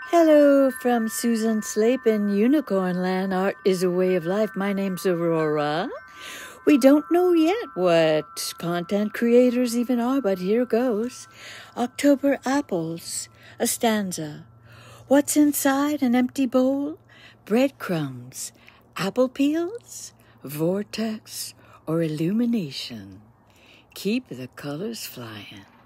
Hello from Susan Slape in Unicorn Land. Art is a way of life. My name's Aurora. We don't know yet what content creators even are, but here goes. October apples, a stanza. What's inside an empty bowl? Breadcrumbs, apple peels, vortex, or illumination. Keep the colors flying.